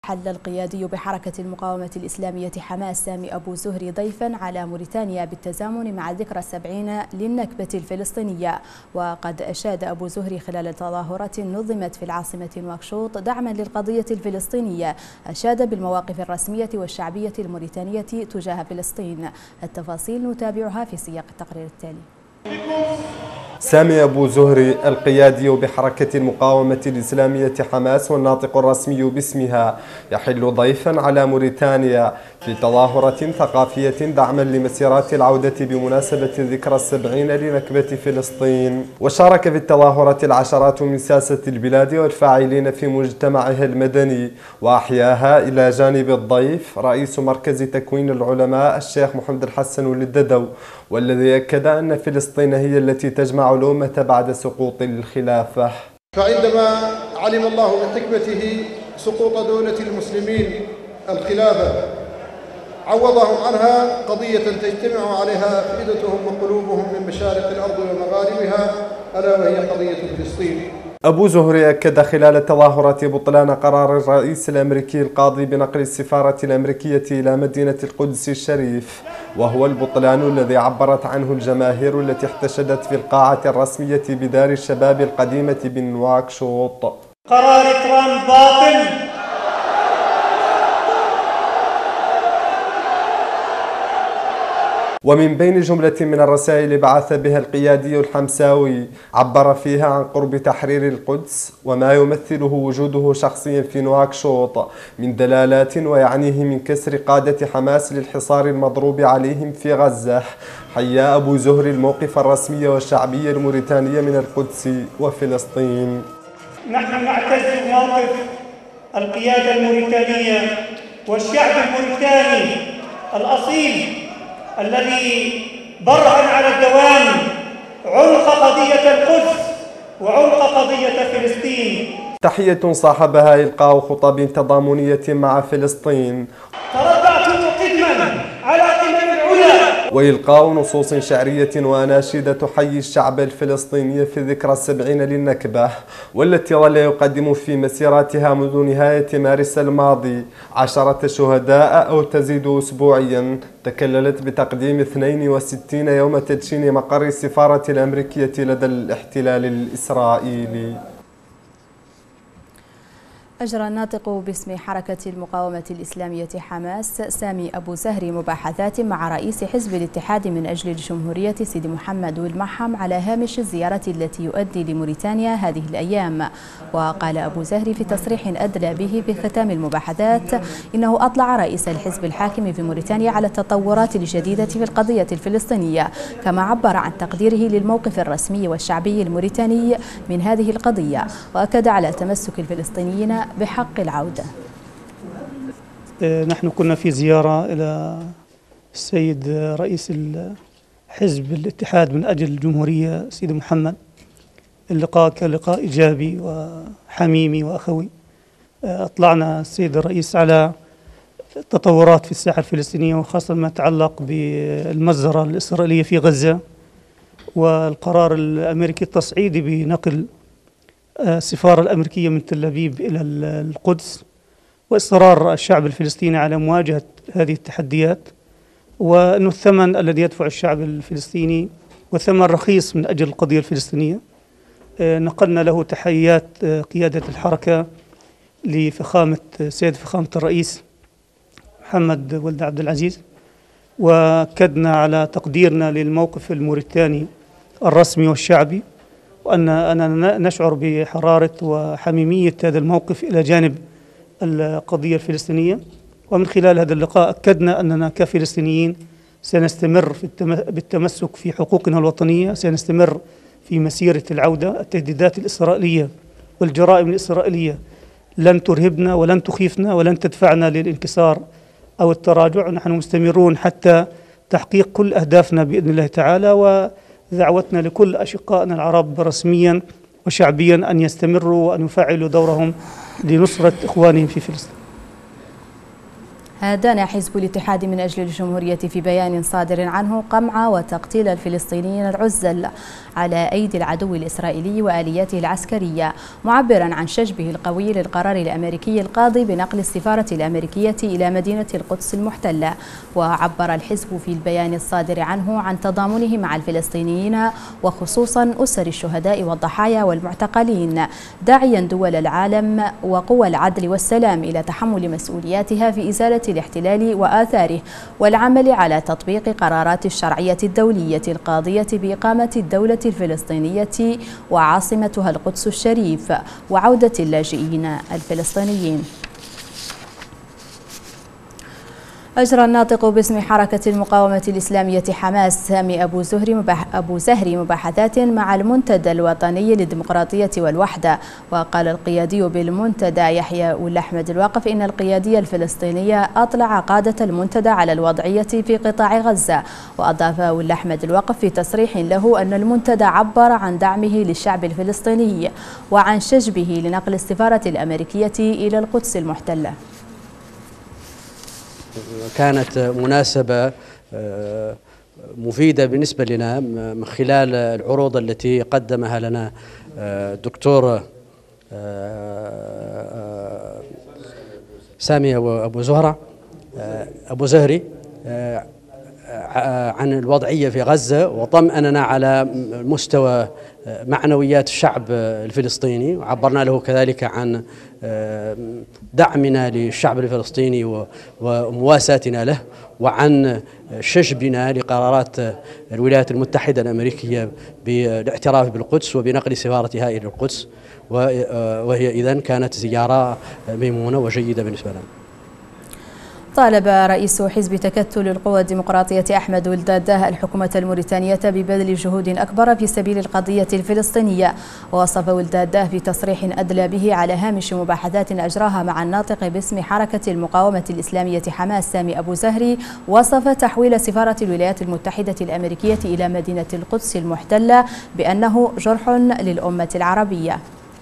حل القيادي بحركة المقاومة الإسلامية حماس سامي أبو زهري ضيفا على موريتانيا بالتزامن مع ذكرى 70 للنكبة الفلسطينية. وقد أشاد أبو زهري خلال تظاهرة نظمت في العاصمة نواكشوط دعما للقضية الفلسطينية، أشاد بالمواقف الرسمية والشعبية الموريتانية تجاه فلسطين. التفاصيل نتابعها في سياق التقرير التالي. سامي أبو زهري القيادي بحركة المقاومة الإسلامية حماس والناطق الرسمي باسمها يحل ضيفا على موريتانيا في تظاهرة ثقافية دعما لمسيرات العودة بمناسبة ذكرى 70 لنكبة فلسطين. وشارك في التظاهرة العشرات من ساسة البلاد والفاعلين في مجتمعها المدني، وأحياها إلى جانب الضيف رئيس مركز تكوين العلماء الشيخ محمد الحسن الددو، والذي أكد أن فلسطين هي التي تجمع الأمة بعد سقوط الخلافة. فعندما علم الله بحكمته سقوط دولة المسلمين الخلافة عوضهم عنها قضية تجتمع عليها أفئدتهم وقلوبهم من مشارق الأرض ومغاربها، ألا وهي قضية فلسطين. أبو زهري أكد خلال التظاهرة بطلان قرار الرئيس الأمريكي القاضي بنقل السفارة الأمريكية إلى مدينة القدس الشريف، وهو البطلان الذي عبرت عنه الجماهير التي احتشدت في القاعة الرسمية بدار الشباب القديمة بنواكشوط. قرار ترامب باطل. ومن بين جملة من الرسائل بعث بها القيادي الحمساوي عبر فيها عن قرب تحرير القدس وما يمثله وجوده شخصيا في نواكشوط من دلالات، ويعنيه من كسر قادة حماس للحصار المضروب عليهم في غزة. حيا أبو زهري الموقف الرسمي والشعبي الموريتاني من القدس وفلسطين. نحن نعتز بموقف القيادة الموريتانية والشعب الموريتاني الأصيل الذي برهن على الدوام عمق قضية القدس وعمق قضية فلسطين. تحية صاحبها إلقاء خطب تضامنية مع فلسطين، تربعتم قدما على قمم العلا، وإلقاء نصوص شعرية وأناشيد تحيي الشعب الفلسطيني في ذكرى 70 للنكبة، والتي ظل يقدم في مسيراتها منذ نهاية مارس الماضي 10 شهداء أو تزيد أسبوعيا، تكللت بتقديم 62 يوم تدشين مقر السفارة الأمريكية لدى الاحتلال الإسرائيلي. أجرى الناطق باسم حركة المقاومة الإسلامية حماس سامي أبو زهري مباحثات مع رئيس حزب الاتحاد من أجل الجمهورية سيدي محمد والمحم على هامش الزيارة التي يؤدي لموريتانيا هذه الأيام. وقال أبو زهري في تصريح أدلى به بختام المباحثات إنه أطلع رئيس الحزب الحاكم في موريتانيا على التطورات الجديدة في القضية الفلسطينية، كما عبر عن تقديره للموقف الرسمي والشعبي الموريتاني من هذه القضية، وأكد على تمسك الفلسطينيين بحق العودة. نحن كنا في زيارة إلى السيد رئيس حزب الاتحاد من أجل الجمهورية سيدي محمد. اللقاء كان لقاء إيجابي وحميمي وأخوي. أطلعنا السيد الرئيس على التطورات في الساحة الفلسطينية، وخاصة ما يتعلق بالمجزرة الإسرائيلية في غزة، والقرار الأمريكي التصعيدي بنقل السفارة الأمريكية من تل أبيب إلى القدس، وإصرار الشعب الفلسطيني على مواجهة هذه التحديات، وأنه الثمن الذي يدفع الشعب الفلسطيني وثمن رخيص من أجل القضية الفلسطينية. نقلنا له تحيات قيادة الحركة لفخامة فخامة الرئيس محمد ولد عبد العزيز، وأكدنا على تقديرنا للموقف الموريتاني الرسمي والشعبي، وأننا نشعر بحرارة وحميمية هذا الموقف إلى جانب القضية الفلسطينية. ومن خلال هذا اللقاء أكدنا أننا كفلسطينيين سنستمر بالتمسك في حقوقنا الوطنية، سنستمر في مسيرة العودة. التهديدات الإسرائيلية والجرائم الإسرائيلية لن ترهبنا ولن تخيفنا ولن تدفعنا للانكسار أو التراجع. نحن مستمرون حتى تحقيق كل أهدافنا بإذن الله تعالى، ودعوتنا لكل أشقائنا العرب رسميا وشعبيا أن يستمروا وأن يفعلوا دورهم لنصرة إخوانهم في فلسطين. دان حزب الاتحاد من أجل الجمهورية في بيان صادر عنه قمع وتقتيل الفلسطينيين العزل على أيدي العدو الإسرائيلي وآلياته العسكرية، معبرا عن شجبه القوي للقرار الأمريكي القاضي بنقل السفارة الأمريكية إلى مدينة القدس المحتلة. وعبر الحزب في البيان الصادر عنه عن تضامنه مع الفلسطينيين وخصوصا أسر الشهداء والضحايا والمعتقلين، داعيا دول العالم وقوى العدل والسلام إلى تحمل مسؤولياتها في إزالة الاحتلال وآثاره والعمل على تطبيق قرارات الشرعية الدولية القاضية بإقامة الدولة الفلسطينية وعاصمتها القدس الشريف وعودة اللاجئين الفلسطينيين. أجرى الناطق باسم حركة المقاومة الإسلامية حماس سامي أبو زهري مباحثات مع المنتدى الوطني للديمقراطية والوحدة. وقال القيادي بالمنتدى يحيى والأحمد الواقف إن القيادية الفلسطينية أطلع قادة المنتدى على الوضعية في قطاع غزة. وأضاف والأحمد الواقف في تصريح له أن المنتدى عبر عن دعمه للشعب الفلسطيني وعن شجبه لنقل السفارة الأمريكية إلى القدس المحتلة. كانت مناسبة مفيدة بالنسبة لنا من خلال العروض التي قدمها لنا الدكتور سامي أبو زهري عن الوضعية في غزة، وطمأننا على مستوى معنويات الشعب الفلسطيني، وعبرنا له كذلك عن دعمنا للشعب الفلسطيني ومواساتنا له، وعن شجبنا لقرارات الولايات المتحدة الأمريكية بالاعتراف بالقدس وبنقل سفارتها إلى القدس، وهي إذن كانت زيارة ميمونة وجيدة بالنسبة لنا. طالب رئيس حزب تكتل القوى الديمقراطية أحمد ولداده الحكومة الموريتانية ببذل جهود أكبر في سبيل القضية الفلسطينية. ووصف ولداده في تصريح أدلى به على هامش مباحثات أجراها مع الناطق باسم حركة المقاومة الإسلامية حماس سامي أبو زهري، وصف تحويل سفارة الولايات المتحدة الأمريكية إلى مدينة القدس المحتلة بأنه جرح للأمة العربية.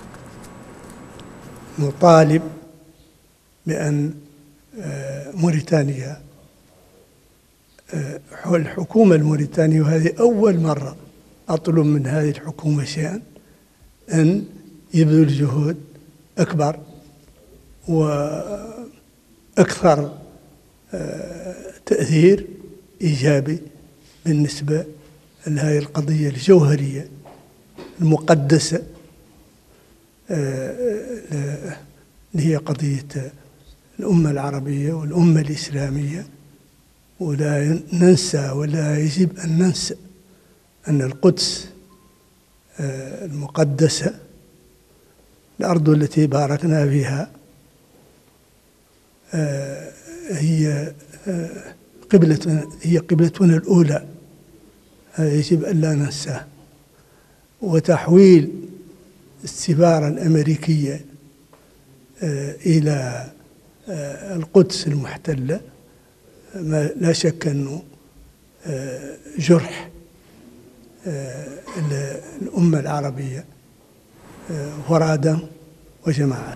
نطالب بأن موريتانيا الحكومة الموريتانية، وهذه أول مرة أطلب من هذه الحكومة شيئا، أن يبذل جهود أكبر وأكثر تأثير إيجابي بالنسبة لهذه القضية الجوهرية المقدسة اللي هي قضية الأمة العربية والأمة الإسلامية. ولا ننسى ولا يجب أن ننسى أن القدس المقدسة الأرض التي باركنا فيها هي قبلتنا الأولى، يجب أن لا ننساه. وتحويل السفارة الأمريكية إلى القدس المحتلة لا شك أنه جرح الأمة العربية فرادا وجماعة.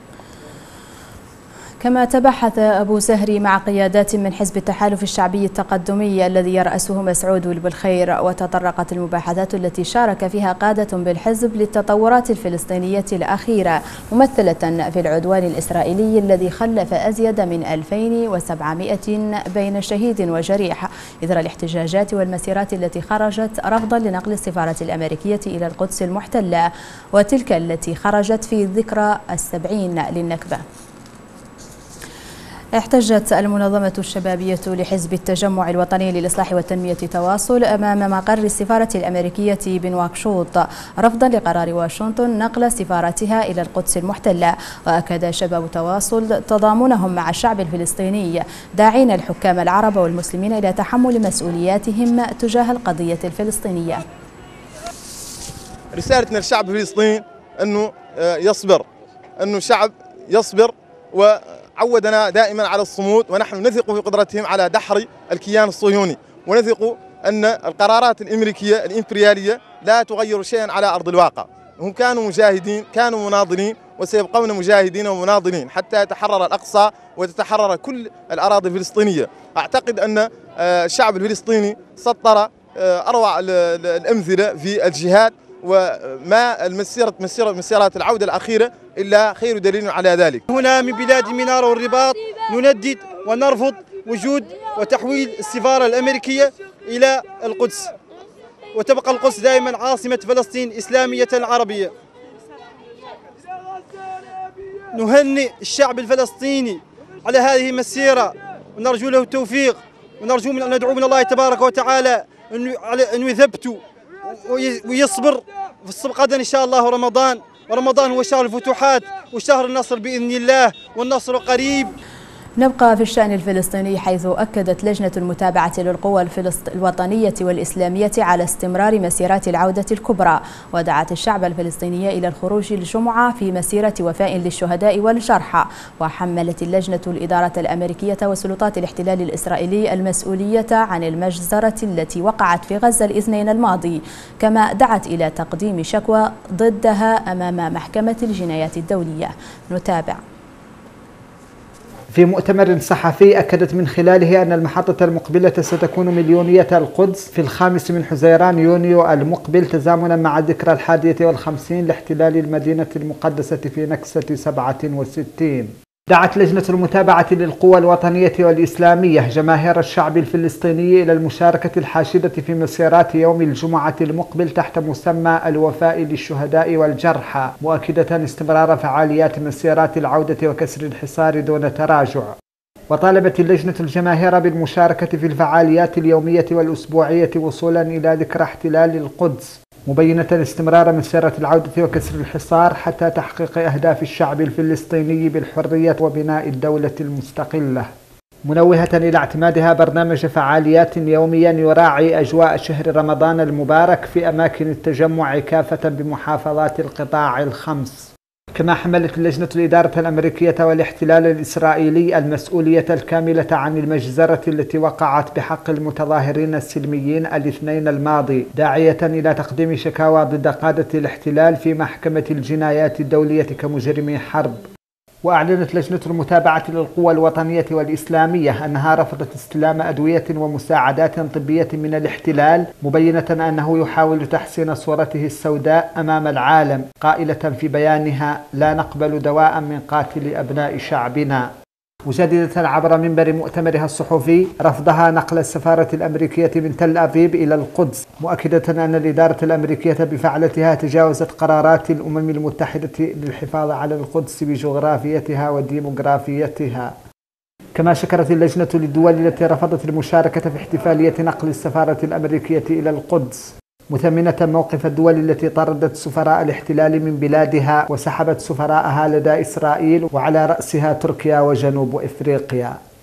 كما تبحث أبو زهري مع قيادات من حزب التحالف الشعبي التقدمي الذي يرأسه مسعود بالخير، وتطرقت المباحثات التي شارك فيها قادة بالحزب للتطورات الفلسطينية الأخيرة، ممثلة في العدوان الإسرائيلي الذي خلف أزيد من 2700 بين شهيد وجريح إثر الاحتجاجات والمسيرات التي خرجت رفضا لنقل السفارة الأمريكية إلى القدس المحتلة، وتلك التي خرجت في ذكرى 70 للنكبة. احتجت المنظمة الشبابية لحزب التجمع الوطني للإصلاح والتنمية تواصل أمام مقر السفارة الأمريكية بنواكشوط رفضا لقرار واشنطن نقل سفارتها إلى القدس المحتلة. وأكد شباب تواصل تضامنهم مع الشعب الفلسطيني، داعين الحكام العرب والمسلمين إلى تحمل مسؤولياتهم تجاه القضية الفلسطينية. رسالتنا للشعب الفلسطيني أنه يصبر، أنه شعب يصبر، وعودنا دائما على الصمود، ونحن نثق في قدرتهم على دحر الكيان الصهيوني، ونثق أن القرارات الأمريكية الإمبريالية لا تغير شيئا على أرض الواقع. هم كانوا مجاهدين، كانوا مناضلين، وسيبقون مجاهدين ومناضلين حتى يتحرر الأقصى وتتحرر كل الأراضي الفلسطينية. أعتقد أن الشعب الفلسطيني سطر أروع الأمثلة في الجهاد، وما مسيرات العودة الأخيرة إلا خير دليل على ذلك. هنا من بلاد المنارة والرباط نندد ونرفض وجود وتحويل السفارة الأمريكية إلى القدس، وتبقى القدس دائما عاصمة فلسطين إسلامية عربية. نهنئ الشعب الفلسطيني على هذه المسيرة ونرجو له التوفيق، ونرجو ندعو من الله تبارك وتعالى أن يثبت ويصبر في السبق غدا إن شاء الله رمضان، ورمضان هو شهر الفتوحات وشهر النصر بإذن الله، والنصر قريب. نبقى في الشأن الفلسطيني، حيث أكدت لجنة المتابعة للقوى الوطنية والإسلامية على استمرار مسيرات العودة الكبرى، ودعت الشعب الفلسطيني إلى الخروج الجمعة في مسيرة وفاء للشهداء والجرحى. وحملت اللجنة الإدارة الأمريكية وسلطات الاحتلال الإسرائيلي المسؤولية عن المجزرة التي وقعت في غزة الاثنين الماضي، كما دعت إلى تقديم شكوى ضدها أمام محكمة الجنايات الدولية. نتابع. في مؤتمر صحفي أكدت من خلاله أن المحطة المقبلة ستكون مليونية القدس في 5 حزيران يونيو المقبل، تزامنا مع الذكرى 51 لاحتلال المدينة المقدسة في نكسة 67. دعت لجنة المتابعة للقوى الوطنية والإسلامية جماهير الشعب الفلسطيني إلى المشاركة الحاشدة في مسيرات يوم الجمعة المقبل تحت مسمى الوفاء للشهداء والجرحى، مؤكدة استمرار فعاليات مسيرات العودة وكسر الحصار دون تراجع. وطالبت اللجنة الجماهير بالمشاركة في الفعاليات اليومية والأسبوعية وصولا إلى ذكرى احتلال القدس، مبينة استمرار مسيرة العودة وكسر الحصار حتى تحقيق أهداف الشعب الفلسطيني بالحرية وبناء الدولة المستقلة، منوهة إلى اعتمادها برنامج فعاليات يوميا يراعي أجواء شهر رمضان المبارك في أماكن التجمع كافة بمحافظات القطاع ال5. كما حملت لجنة الإدارة الأمريكية والاحتلال الإسرائيلي المسؤولية الكاملة عن المجزرة التي وقعت بحق المتظاهرين السلميين الاثنين الماضي، داعية إلى تقديم شكاوى ضد قادة الاحتلال في محكمة الجنايات الدولية كمجرمي حرب. وأعلنت لجنة المتابعة للقوى الوطنية والإسلامية أنها رفضت استلام أدوية ومساعدات طبية من الاحتلال، مبينة أنه يحاول تحسين صورته السوداء أمام العالم، قائلة في بيانها: لا نقبل دواء من قاتل أبناء شعبنا. مجددة عبر منبر مؤتمرها الصحفي رفضها نقل السفارة الأمريكية من تل أبيب إلى القدس، مؤكدة أن الإدارة الأمريكية بفعلتها تجاوزت قرارات الأمم المتحدة للحفاظ على القدس بجغرافيتها وديموغرافيتها. كما شكرت اللجنة للدول التي رفضت المشاركة في احتفالية نقل السفارة الأمريكية إلى القدس، مثمنة موقف الدول التي طردت سفراء الاحتلال من بلادها وسحبت سفراءها لدى إسرائيل، وعلى رأسها تركيا وجنوب إفريقيا.